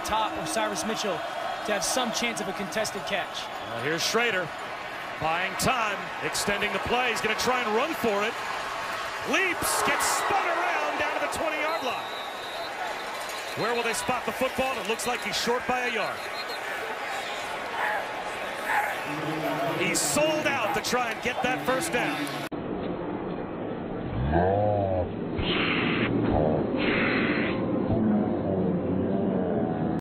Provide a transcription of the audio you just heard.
top of Cyrus Mitchell to have some chance of a contested catch. Here's Schrader buying time, extending the play. He's going to try and run for it. Leaps, gets spun around down to the 20-yard line. Where will they spot the football? It looks like he's short by a yard. He's sold out to try and get that first down.